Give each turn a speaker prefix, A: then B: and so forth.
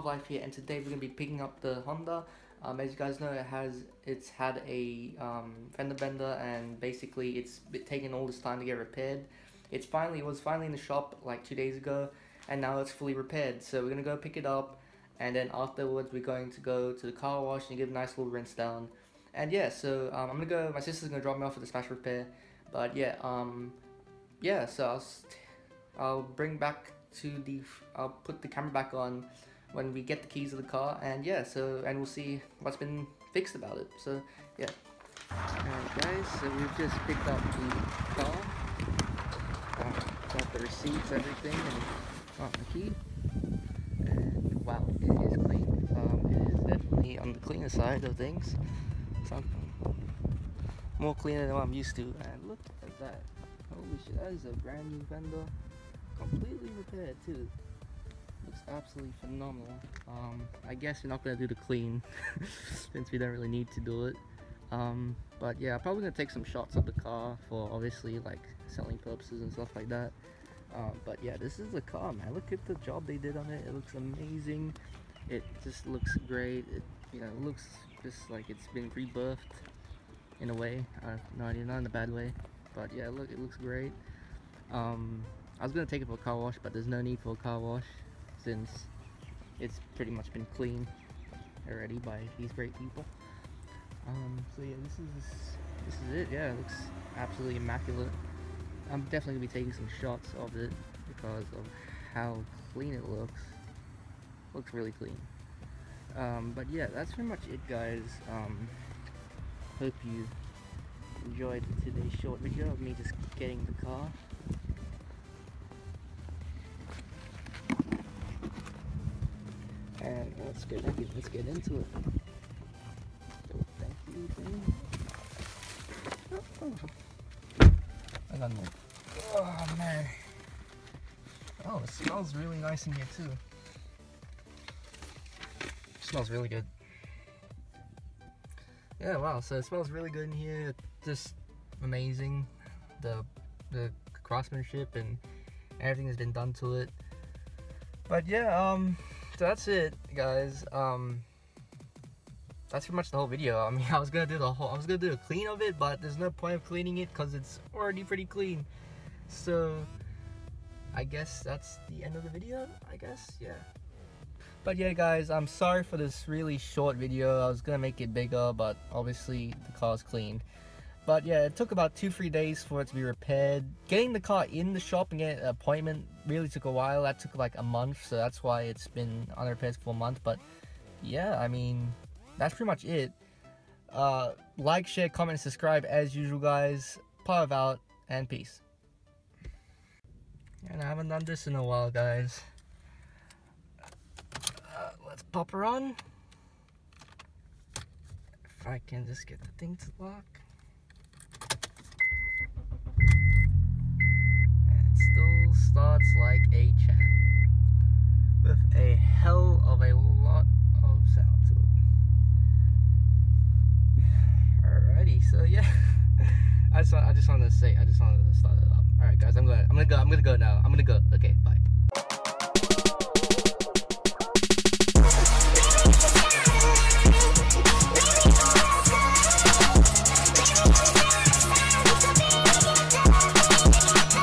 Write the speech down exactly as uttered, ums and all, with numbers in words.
A: Life here, and today we're gonna be picking up the Honda. Um, as you guys know, it has it's had a um, fender bender, and basically it's been taking all this time to get repaired. It's finally it was finally in the shop like two days ago, and now it's fully repaired. So we're gonna go pick it up, and then afterwards we're going to go to the car wash and give a nice little rinse down. And yeah, so um, I'm gonna go. My sister's gonna drop me off at the smash repair, but yeah, um, yeah. So I'll I'll bring back to the I'll put the camera back on when we get the keys of the car, and yeah, so and we'll see what's been fixed about it. So yeah. Alright guys, so we've just picked up the car, uh, got the receipts, everything, and got the key, and wow, it is clean. Um, it is definitely on the cleaner side of things, something more cleaner than what I'm used to. And look at that, holy shit, that is a brand new fender, completely repaired too. Looks absolutely phenomenal. Um, I guess we're not gonna do the clean since we don't really need to do it. Um, but yeah, I'm probably gonna take some shots of the car for obviously like selling purposes and stuff like that. Um, but yeah, this is the car, man. Look at the job they did on it. It looks amazing. It just looks great. It, you know, it looks just like it's been rebirthed in a way. Uh, no idea, not in a bad way. But yeah, look, it looks great. Um, I was gonna take it for a car wash, but there's no need for a car wash since it's pretty much been cleaned already by these great people. Um, so yeah, this is this is it. Yeah, it looks absolutely immaculate. I'm definitely gonna be taking some shots of it because of how clean it looks. Looks really clean. Um, but yeah, that's pretty much it, guys. Um, hope you enjoyed today's short video of me just getting the car. And let's get let's get into it. So, thank you, thing. Oh, oh. I got more. Oh man. Oh, it smells really nice in here too. It smells really good. Yeah, wow. So it smells really good in here. Just amazing. The the craftsmanship and everything has been done to it. But yeah, um. So that's it, guys. Um, that's pretty much the whole video. I mean, I was gonna do the whole, I was gonna do a clean of it, but there's no point of cleaning it because it's already pretty clean. So, I guess that's the end of the video. I guess, yeah. But yeah, guys, I'm sorry for this really short video. I was gonna make it bigger, but obviously the car's cleaned. But yeah, it took about two, three days for it to be repaired. Getting the car in the shop and getting an appointment really took a while. That took like a month, so that's why it's been on repairs for a month. But yeah, I mean, that's pretty much it. Uh, like, share, comment, and subscribe as usual, guys. Power out, and peace. And I haven't done this in a while, guys. Uh, let's pop her on. If I can just get the thing to lock. Starts like a champ with a hell of a lot of sound to it. Alrighty, so yeah, I just I just wanted to say I just wanted to start it up. All right, guys, I'm gonna I'm gonna go I'm gonna go now. I'm gonna go. Okay, bye.